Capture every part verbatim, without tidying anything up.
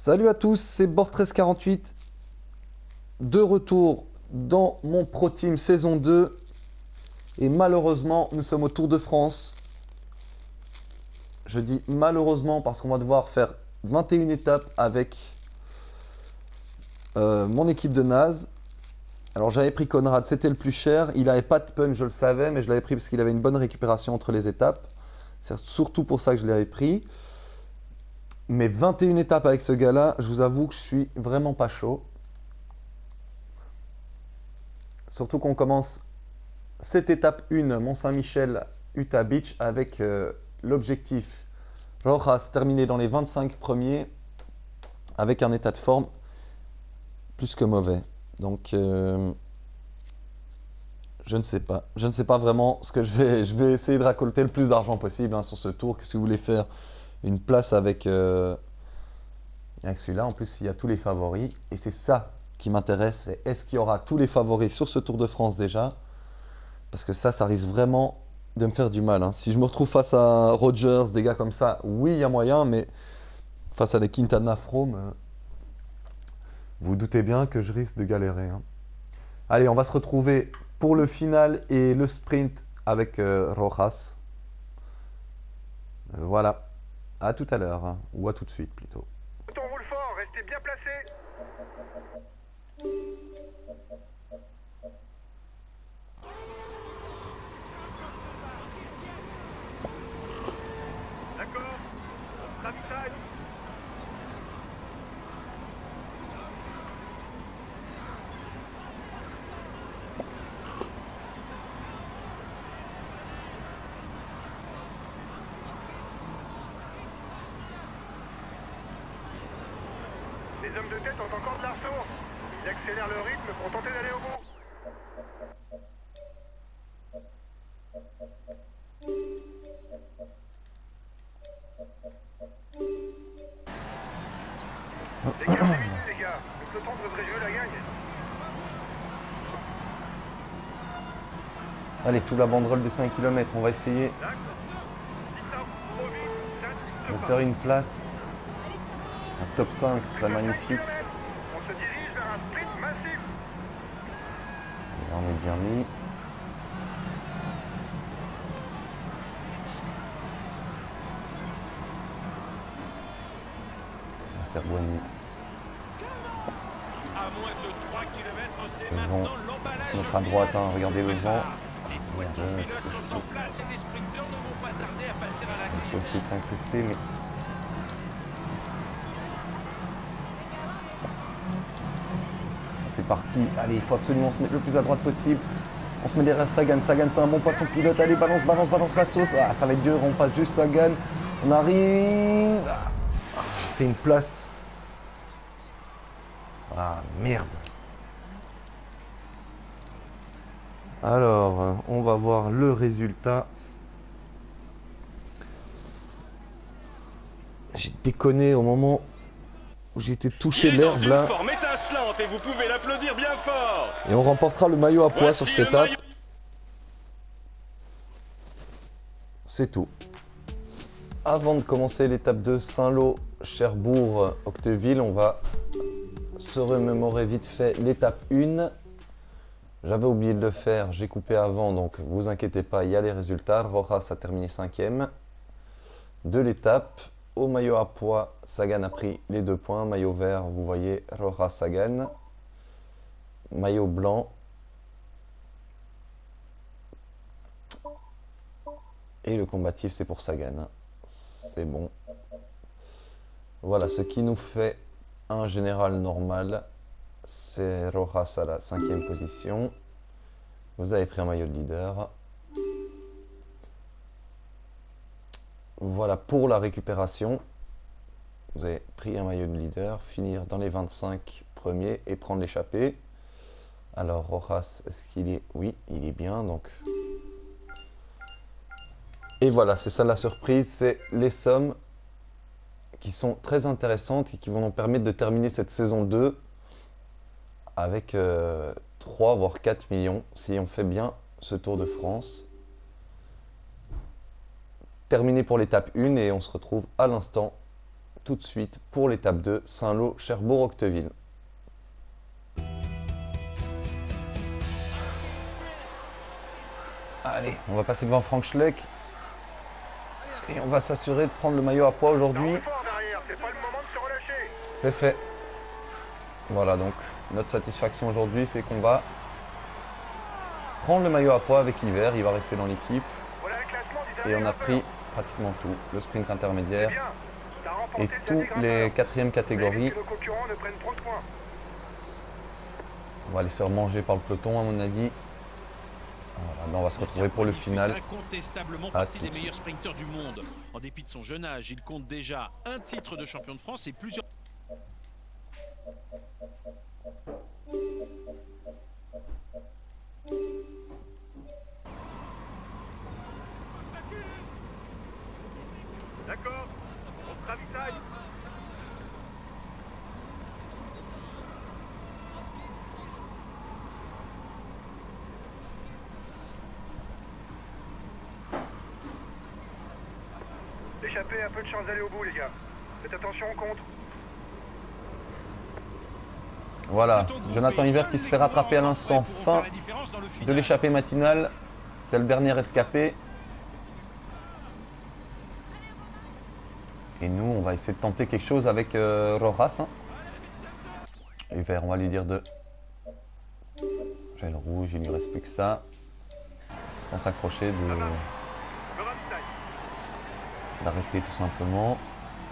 Salut à tous, c'est Bord treize quarante-huit, de retour dans mon Pro Team saison deux. Et malheureusement, nous sommes au Tour de France. Je dis malheureusement parce qu'on va devoir faire vingt et une étapes avec euh, mon équipe de naze. Alors j'avais pris Conrad, c'était le plus cher. Il n'avait pas de punch, je le savais, mais je l'avais pris parce qu'il avait une bonne récupération entre les étapes. C'est surtout pour ça que je l'avais pris. Mais vingt et une étapes avec ce gars-là, je vous avoue que je suis vraiment pas chaud. Surtout qu'on commence cette étape un, Mont-Saint-Michel, Utah Beach, avec euh, l'objectif Rojas terminer dans les vingt-cinq premiers, avec un état de forme plus que mauvais. Donc, euh, je ne sais pas. Je ne sais pas vraiment ce que je vais... Je vais essayer de récolter le plus d'argent possible hein, sur ce tour. Si vous voulez faire une place avec, euh, avec celui-là, en plus, il y a tous les favoris. Et c'est ça qui m'intéresse. C'est est-ce qu'il y aura tous les favoris sur ce Tour de France déjà? Parce que ça, ça risque vraiment de me faire du mal. Hein. Si je me retrouve face à Rogers, des gars comme ça, oui, il y a moyen, mais face à des Quintana Froome, euh, vous doutez bien que je risque de galérer. Hein. Allez, on va se retrouver pour le final et le sprint avec euh, Rojas. Euh, voilà. À tout à l'heure, hein. Ou à tout de suite plutôt. On roule fort, restez bien placés. D'accord, on ravitaille. Les hommes de tête ont encore de la ressource. Ils accélèrent le rythme pour tenter d'aller au bout. Dégagez vite les gars, le peloton devrait jouer la gagne. Allez, sous la banderole des cinq kilomètres, on va essayer de faire une place. Un top cinq serait magnifique. On se dirige vers un sprint massif. Et là, on est bien mis. C'est Rebouani. À moins de trois kilomètres, c'est Le vent maintenant l'emballage. se mettre à droite, hein. Regardez le vent. Les poissons Merde, pilotes qu'est-ce que je sont en place et les sprinteurs ne vont pas tarder à passer à Il faut l'action. essayer de s'incruster, mais... C'est parti. Allez, il faut absolument se mettre le plus à droite possible. On se met derrière Sagan. Sagan, c'est un bon poisson pilote. Allez, balance, balance, balance la sauce. Ah, ça va être dur. On passe juste Sagan. On arrive. Ah, on fait une place. Ah, merde. Alors, on va voir le résultat. J'ai déconné au moment où j'ai été touché Il est dans l'herbe une là. forme étincelante et vous pouvez l'applaudir bien fort. Et on remportera le maillot à pois Voici sur cette le étape. maillot. C'est tout. Avant de commencer l'étape de Saint-Lô, Cherbourg, Octeville, on va se remémorer vite fait l'étape un. J'avais oublié de le faire, j'ai coupé avant, donc vous inquiétez pas, il y a les résultats. Rojas a terminé cinquième de l'étape. Au maillot à pois, Sagan a pris les deux points. Maillot vert, vous voyez Rojas Sagan. Maillot blanc. Et le combatif, c'est pour Sagan. C'est bon. Voilà, ce qui nous fait un général normal. C'est Rojas à la cinquième position. Vous avez pris un maillot de leader. Voilà pour la récupération. Vous avez pris un maillot de leader, finir dans les vingt-cinq premiers et prendre l'échappée. Alors Rojas, est-ce qu'il est... Oui, il est bien, donc... Et voilà, c'est ça la surprise, c'est les sommes qui sont très intéressantes et qui vont nous permettre de terminer cette saison deux avec euh, trois voire quatre millions si on fait bien ce Tour de France. Terminé pour l'étape un et on se retrouve à l'instant tout de suite pour l'étape deux, Saint-Lô, Cherbourg, Octeville. Allez, on va passer devant Frank Schleck. Et on va s'assurer de prendre le maillot à poids aujourd'hui. C'est fait. Voilà, donc notre satisfaction aujourd'hui, c'est qu'on va prendre le maillot à poids avec Hiver. Il va rester dans l'équipe. Et on a pris pratiquement tout. Le sprint intermédiaire et tous les quatrièmes catégories. On va aller se faire manger par le peloton à mon avis. Voilà, là on va se retrouver pour le final. Incontestablement partie des meilleurs sprinteurs du monde. En dépit de son jeune âge, il compte déjà un titre de champion de France et plusieurs... D'accord, on se ravitaille. Échappez, un peu de chance d'aller au bout les gars. Faites attention au contre. Voilà, Jonathan Hiver qui se fait rattraper à l'instant fin de l'échappée matinale. C'était le dernier escapé. Et nous, on va essayer de tenter quelque chose avec euh, Rojas. Hein. Hiver, on va lui dire de... J'ai le rouge, il lui reste plus que ça. Sans s'accrocher, de... d'arrêter tout simplement.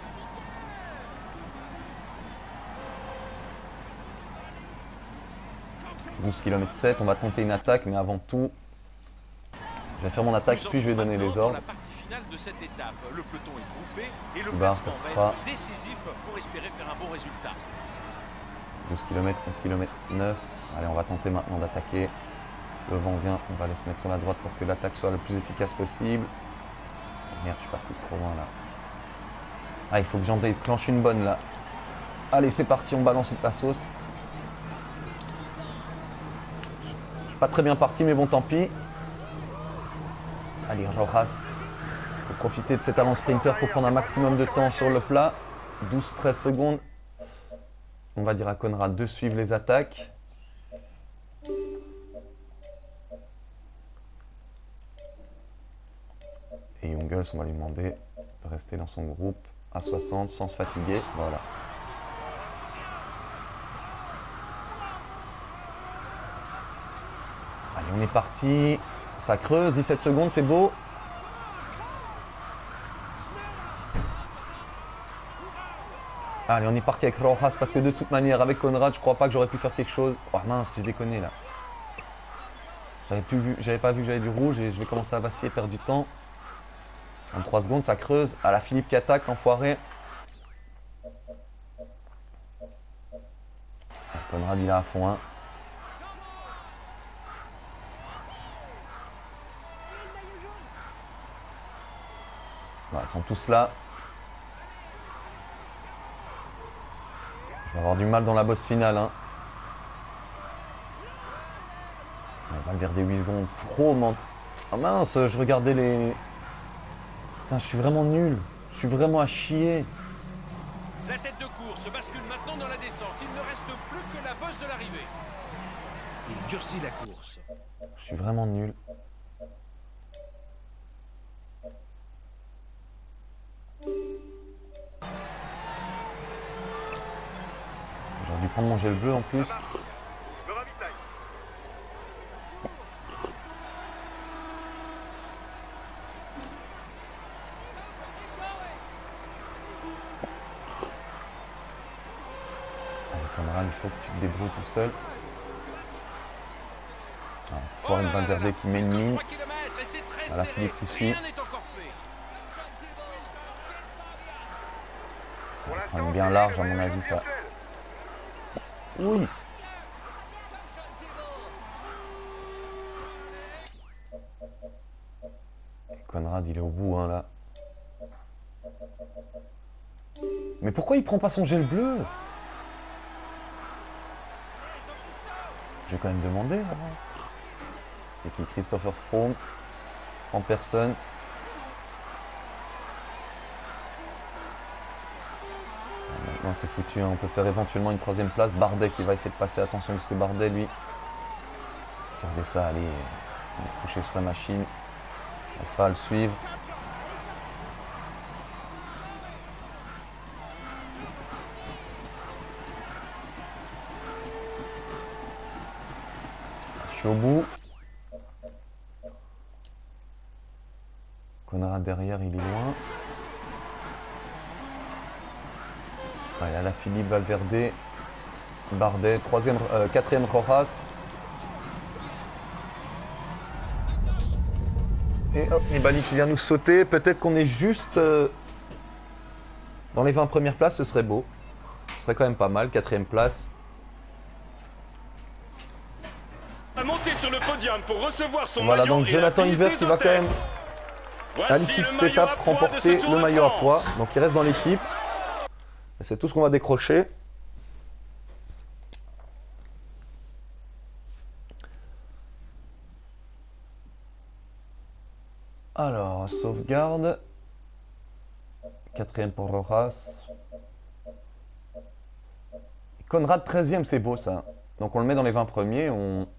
douze kilomètres sept, on va tenter une attaque, mais avant tout, je vais faire mon attaque, puis je vais donner les ordres. De cette étape, le peloton est groupé et le Bah, placement va être décisif pour espérer faire un bon résultat. douze kilomètres, onze kilomètres neuf. Allez, on va tenter maintenant d'attaquer. Le vent vient, on va aller se mettre sur la droite pour que l'attaque soit le plus efficace possible. Merde, je suis parti trop loin là. Ah, il faut que j'en déclenche une bonne là. Allez, c'est parti, on balance une passos. Je suis pas très bien parti, mais bon, tant pis. Allez, Rojas. Faut profiter de ses talents sprinter pour prendre un maximum de temps sur le plat. douze treize secondes. On va dire à Conrad de suivre les attaques. Et Jungels, on va lui demander de rester dans son groupe à soixante sans se fatiguer. Voilà. Allez, on est parti. Ça creuse, dix-sept secondes, c'est beau. Allez, on est parti avec Rojas parce que de toute manière, avec Conrad, je crois pas que j'aurais pu faire quelque chose. Oh mince, j'ai déconné là. J'avais plus vu, j'avais pas vu que j'avais du rouge et je vais commencer à vaciller, perdre du temps. En trois secondes, ça creuse. À la Philippe qui attaque, l'enfoiré. Conrad, il est à fond. Hein. Voilà, ils sont tous là. Je vais avoir du mal dans la bosse finale. Hein. On va garder huit secondes. Trop ment... Ah mince, je regardais les... Putain, je suis vraiment nul. Je suis vraiment à chier. La tête de course bascule maintenant dans la descente. Il ne reste plus que la bosse de l'arrivée. Il durcit la course. Je suis vraiment nul. J'aurais dû prendre mon gel bleu en plus. Il faut que tu te débrouilles tout seul. Encore une Valverde qui met une mine. Voilà Philippe qui suit. On est bien large à mon avis ça. Oui. Conrad il est au bout hein, là. Mais pourquoi il prend pas son gel bleu? Je vais quand même demander avant. C'est qui Christopher Froome en personne. Non, c'est foutu, hein. On peut faire éventuellement une troisième place. Bardet qui va essayer de passer. Attention parce que Bardet, lui... Regardez ça, allez. Il est couché sur sa machine. On va pas à le suivre. Je suis au bout. Conrad derrière, il est loin. Allez, à la Philippe Valverde. Bardet, troisième, euh, quatrième Rojas. Et hop, Nibali qui vient nous sauter. Peut-être qu'on est juste euh, dans les vingt premières places, ce serait beau. Ce serait quand même pas mal, quatrième place. À monter sur le podium pour recevoir son Voilà, maillot donc et Jonathan la prise Hiver des qui va quand même, hôtesses. à Voici l'issue de le cette maillot à étape, pois de ce remporter Tour le de maillot à pois. France. Donc il reste dans l'équipe. Et c'est tout ce qu'on va décrocher. Alors, sauvegarde. Quatrième pour Rojas. Conrad treizième, c'est beau ça. Donc on le met dans les vingt premiers. On,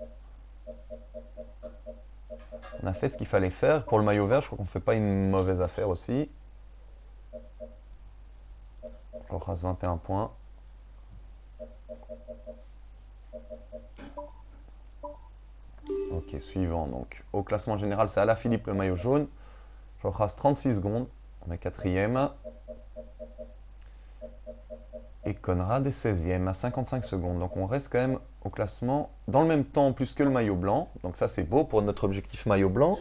on a fait ce qu'il fallait faire. Pour le maillot vert, je crois qu'on ne fait pas une mauvaise affaire aussi. Rojas vingt et un points. Ok, suivant. Donc au classement général, c'est Alaphilippe le maillot jaune. Rojas trente-six secondes. On est quatrième. Et Conrad est seizième à cinquante-cinq secondes. Donc on reste quand même au classement dans le même temps plus que le maillot blanc. Donc ça c'est beau pour notre objectif maillot blanc.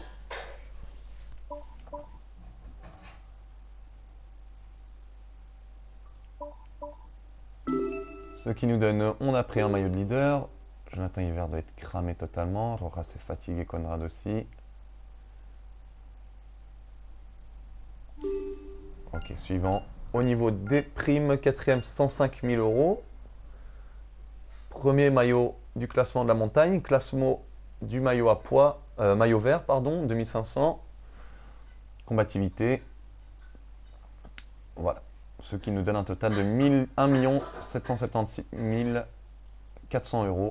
Ce qui nous donne, on a pris un maillot de leader. Jonathan Hiver doit être cramé totalement. Rojas est fatigué, Conrad aussi. Ok, suivant. Au niveau des primes, quatrième, cent cinq mille euros. Premier maillot du classement de la montagne. Classement du maillot à pois, euh, maillot vert, pardon, deux mille cinq cents. Combativité. Voilà. Ce qui nous donne un total de un million sept cent soixante-seize mille quatre cents euros.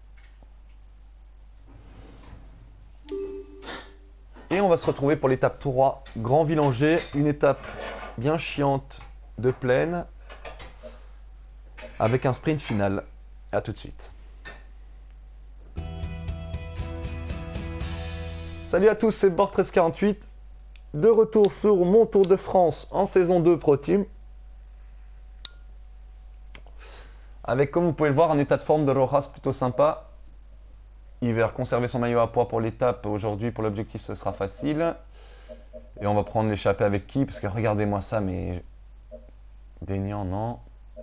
Et on va se retrouver pour l'étape trois, Grand Villanger. Une étape bien chiante de plaine avec un sprint final. A tout de suite. Salut à tous, c'est Bord treize quarante-huit. De retour sur mon Tour de France en saison deux Pro Team. Avec, comme vous pouvez le voir, un état de forme de Rojas plutôt sympa. Hiver, conserver son maillot à pois pour l'étape. Aujourd'hui, pour l'objectif, ce sera facile. Et on va prendre l'échappée avec qui? Parce que regardez-moi ça, mais... Daignan, non.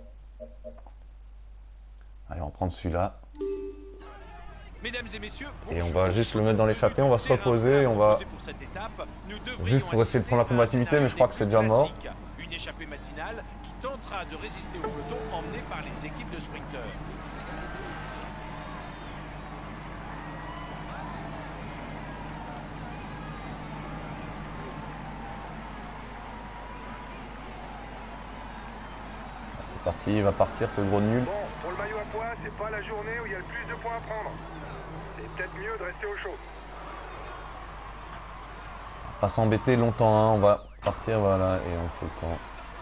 Allez, on va prendre celui-là. Mesdames et messieurs, Et on va juste le mettre dans l'échappée, on va se reposer et on va... Juste pour essayer de prendre la combativité, mais je crois que c'est déjà mort. Une échappée matinale qui tentera de résister au peloton emmené par les équipes de sprinteurs. C'est parti, il va partir ce gros nul. Bon, pour le maillot à pois, c'est pas la journée où il y a le plus de points à prendre. C'est peut-être mieux de rester au chaud. On va s'embêter longtemps, hein. On va partir, voilà, et on fait le camp.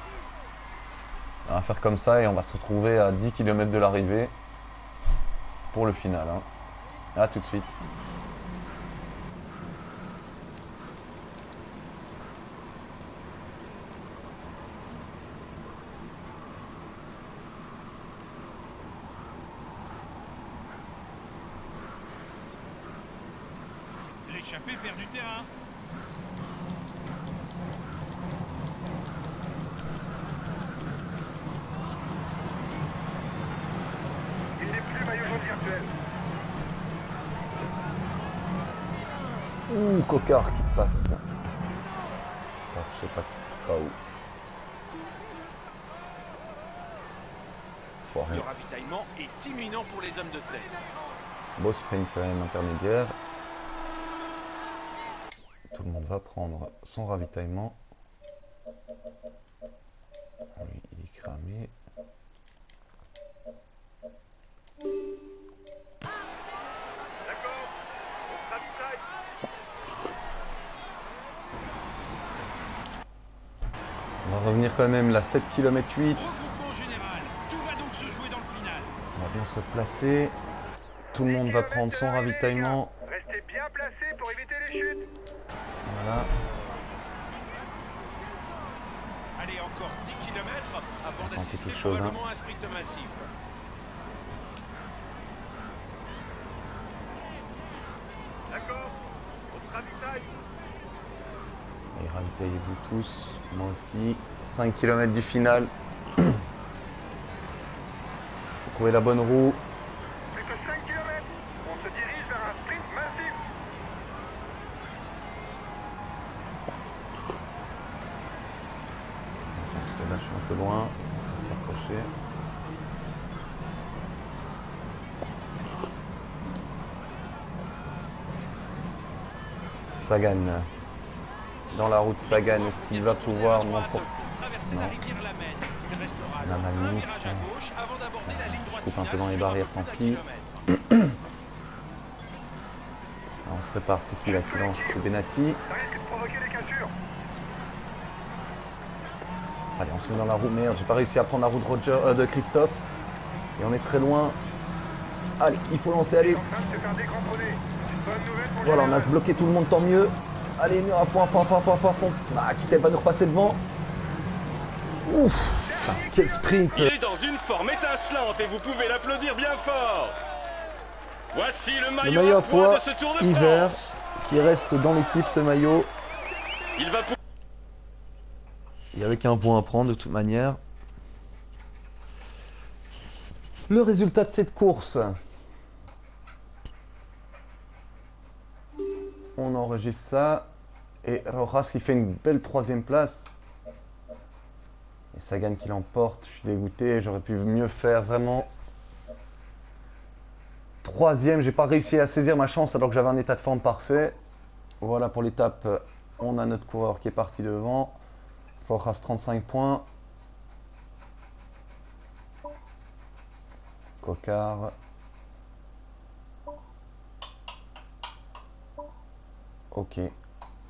On va faire comme ça et on va se retrouver à dix kilomètres de l'arrivée pour le final. Hein. A tout de suite. L'échappée perd du terrain. Il n'est plus maillot jaune virtuel. Ouh, Cocard qui passe. Oh, je sais pas, pas où. Foiré. Le ravitaillement est imminent pour les hommes de tête. Beau sprint quand même intermédiaire. Tout le monde va prendre son ravitaillement. Lui, il est cramé. On va revenir quand même la sept kilomètres huit. Regroupement général. Tout va donc se jouer dans le final. On va bien se placer. Tout le monde va prendre son ravitaillement. Restez bien placés pour éviter les chutes. Voilà. Allez, encore dix kilomètres avant Tenter d'assister quelque chose, hein. probablement à un sprint massif. D'accord. On se ravitaille. Et ravitaillez-vous tous. Moi aussi. cinq kilomètres du final. Faut trouver la bonne roue. Plus que cinq kilomètres. On se dirige vers un sprint massif. Attention, parce que là je suis un peu loin. On va se rapprocher. Sagan. Dans la route Sagan, est-ce qu'il va pouvoir m'emporter? Traverser Non. la rivière Lamenne. Il restera La alors un Magnifique, virage à hein. gauche avant d'aborder la ligne droite Je coupe un peu finale dans les sur un barrières, peu tant plus pis. d'un kilomètre. Ah, on se prépare, c'est qui là qui lance? C'est Benati. Ça risque de provoquer des cassures. Allez, on se met dans la roue. Merde, j'ai pas réussi à prendre la roue de, Roger, euh, de Christophe. Et on est très loin. Allez, il faut lancer, allez. En train de se faire décramponner. Bonne nouvelle pour les Voilà, on a générales. bloqué tout le monde, tant mieux. Allez, mieux à fond, à fond, à fond, à fond, à fond, à fond. Ah, Kittel va nous repasser devant. Ouf, putain, quel sprint. Il est dans une forme étincelante et vous pouvez l'applaudir bien fort. Voici le Le maillot, maillot à à poids poids de ce Tour de hiver France. qui reste dans l'équipe, ce maillot. Il va pour... Il n'y avait qu'un point à prendre de toute manière. Le résultat de cette course. On enregistre ça. Et Rojas qui fait une belle troisième place. Et Sagan qui l'emporte. Je suis dégoûté. J'aurais pu mieux faire vraiment. Troisième, j'ai pas réussi à saisir ma chance alors que j'avais un état de forme parfait. Voilà pour l'étape. On a notre coureur qui est parti devant. Rojas trente-cinq points. Cocard. Ok. Et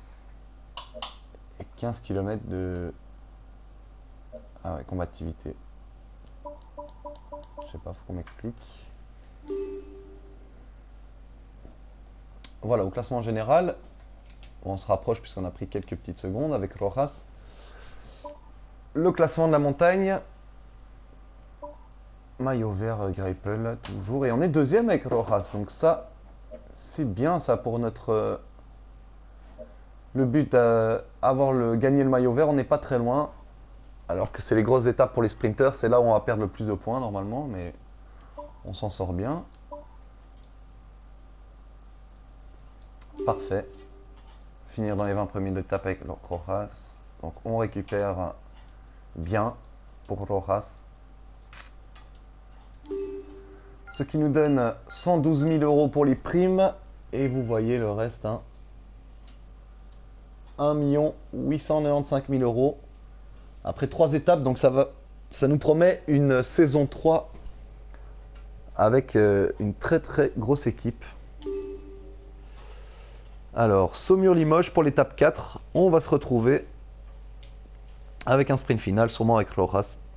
quinze kilomètres de... Ah ouais, combativité. Je sais pas, faut qu'on m'explique. Voilà, au classement général, on se rapproche puisqu'on a pris quelques petites secondes avec Rojas. Le classement de la montagne. Maillot vert, Greipel, toujours. Et on est deuxième avec Rojas. Donc ça, c'est bien ça pour notre... euh, le but d'avoir le, gagné le maillot vert. On n'est pas très loin. Alors que c'est les grosses étapes pour les sprinters. C'est là où on va perdre le plus de points normalement. Mais on s'en sort bien. Parfait. Finir dans les vingt premiers de l'étape avec Rojas. Donc on récupère bien pour Rojas. Ce qui nous donne cent douze mille euros pour les primes. Et vous voyez le reste. Hein. un million huit cent quatre-vingt-quinze mille euros. Après trois étapes. Donc ça, va, ça nous promet une saison trois. Avec euh, une très très grosse équipe. Alors, Saumur-Limoges pour l'étape quatre. On va se retrouver avec un sprint final, sûrement avec Rojas